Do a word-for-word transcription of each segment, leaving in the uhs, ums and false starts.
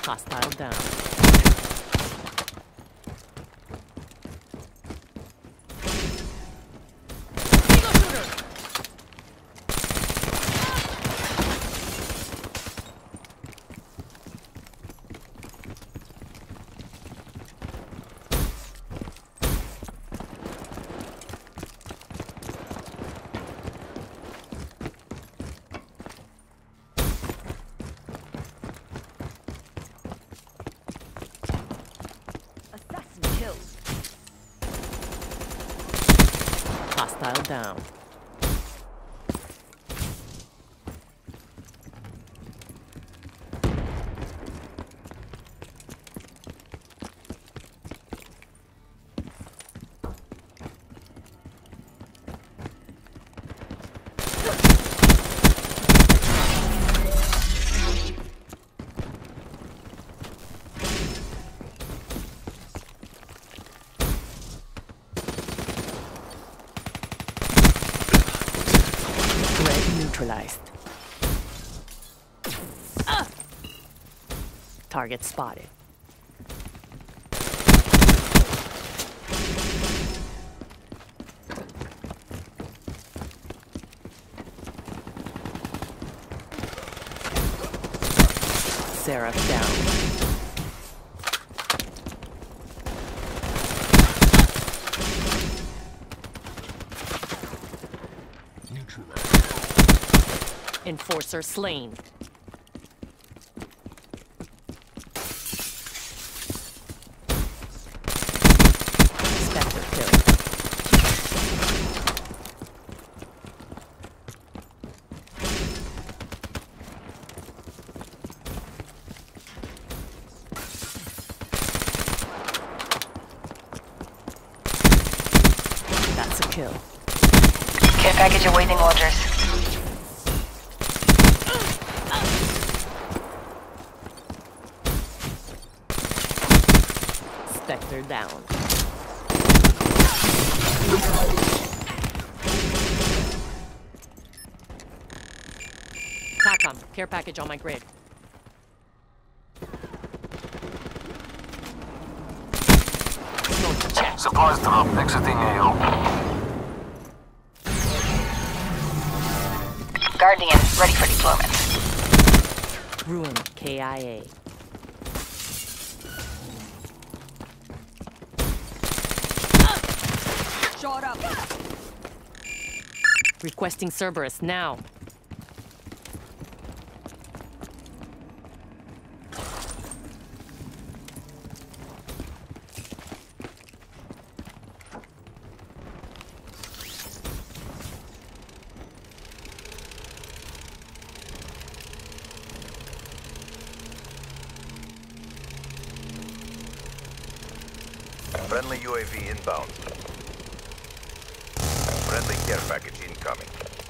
Hostile down. Hostile down. Neutralized. Uh. Target spotted. Seraph down. Enforcer slain. Spectre kill. That's a kill. Care package awaiting orders. Spectre down. TACOM, care package on my grid. Check. Supplies drop, exiting A O. Guardian, ready for deployment. Ruin, K I A. Shot up. Requesting Cerberus now. Friendly U A V inbound. Friendly care package incoming.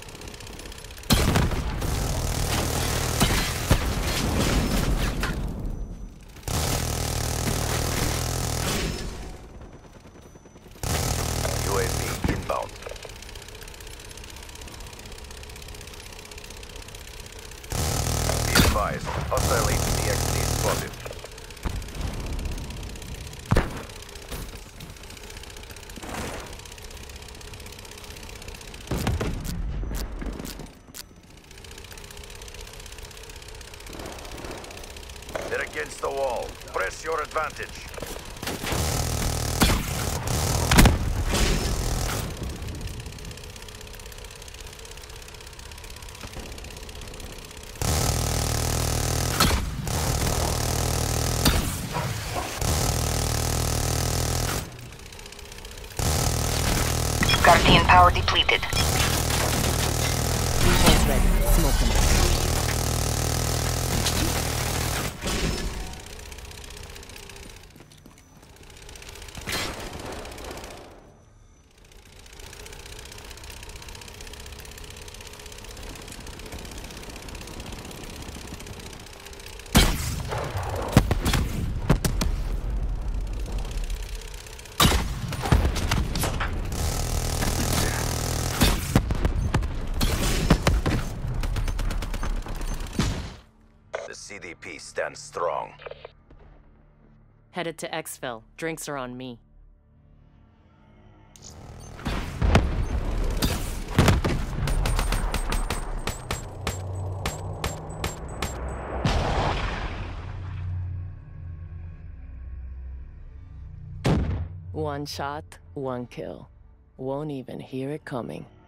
U A V inbound. Be advised, hostile H C X D spotted. They're against the wall. Press your advantage. Guardian power depleted. Default's ready. Smoke them out. The C D P stands strong. Headed to Exfil. Drinks are on me. One shot, one kill. Won't even hear it coming.